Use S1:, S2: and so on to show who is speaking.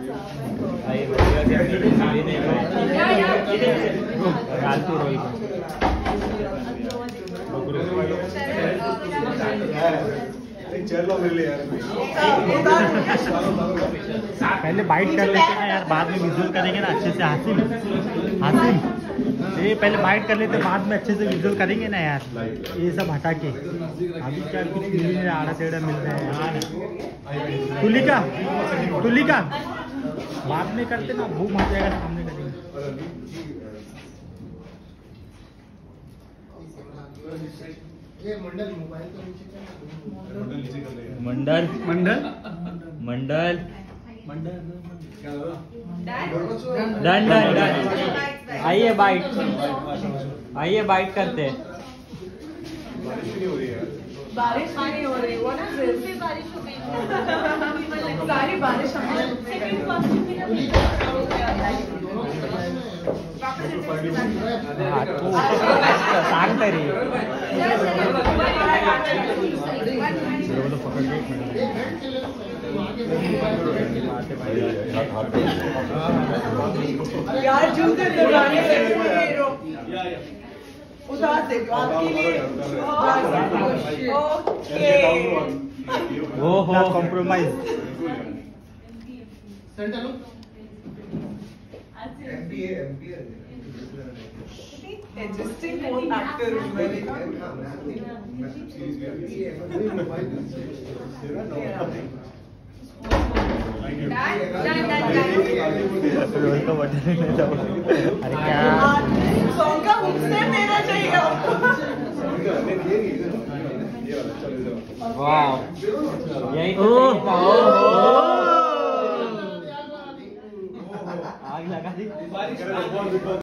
S1: पहले बाइट कर लेते हैं यार, बाद में विजुअल करेंगे ना अच्छे से। हासिम हासिम ये पहले बाइट कर लेते, बाद में अच्छे से विजुअल करेंगे ना यार। ये सब हटा के अभी क्या कुछ मिल नहीं रहा, आड़ा टेढ़ा मिल रहा है यार। तुलिका तुलिका बाद में करते ना, भूख मच जाएगा, सामने करेंगे। मंडल मंडल मंडल डन डन डन। आइए बाइट, आइए बाइट करते।
S2: बारिश नहीं हो रही, वो ना जैसे बारिश हो गई सारी बारिश
S1: सांग तरी
S2: यार जूते लगाने उतार दे आपके लिए। ओके
S1: वो हो compromise.
S2: Existing one actor is very
S1: अरे क्या
S2: सॉन्ग का हुक से लेना चाहिए आपको।
S1: वाह यही आग लगा दी।